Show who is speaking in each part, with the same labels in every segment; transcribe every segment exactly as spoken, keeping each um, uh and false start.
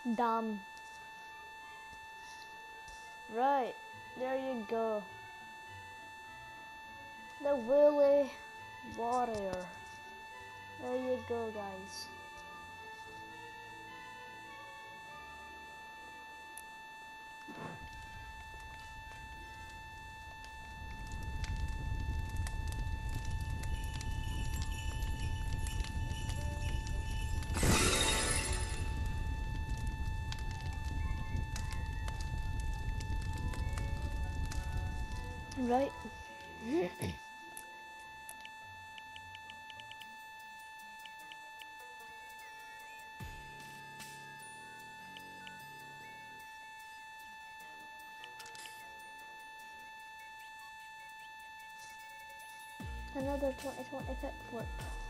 Speaker 1: Dam. Right, there you go. The woolly warrior. There you go, guys. Right. Another twenty twenty pick flip.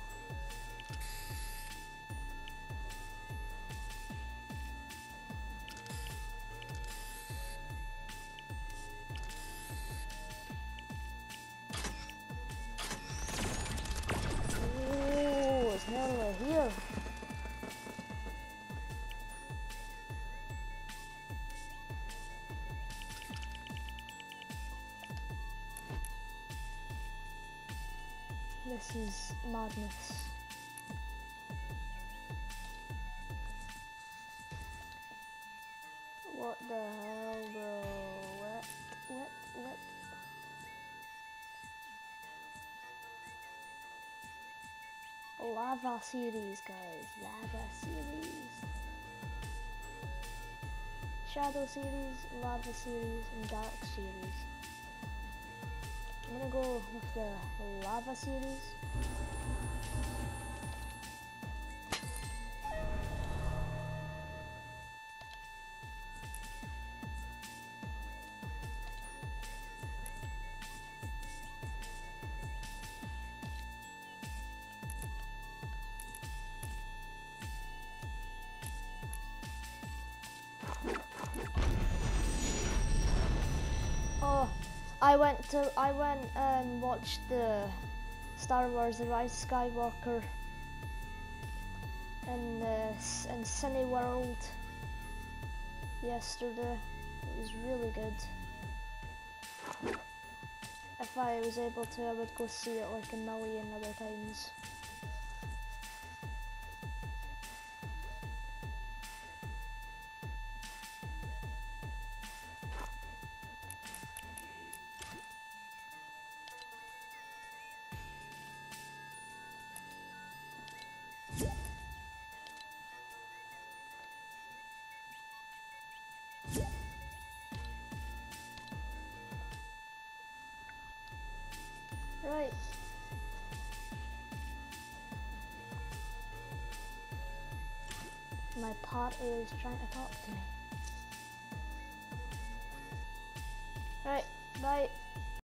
Speaker 1: Ooh, it's nearly here. This is madness. What the hell, bro? What? What? What? Lava series, guys. Lava series. Shadow series, lava series, and dark series. I'm gonna go with the lava series. Oh, I went to I went and watched the Star Wars: The Rise of Skywalker in the in Cineworld yesterday. It was really good. If I was able to, I would go see it like a million other times. Right. My pot is trying to talk to me. Right, bye.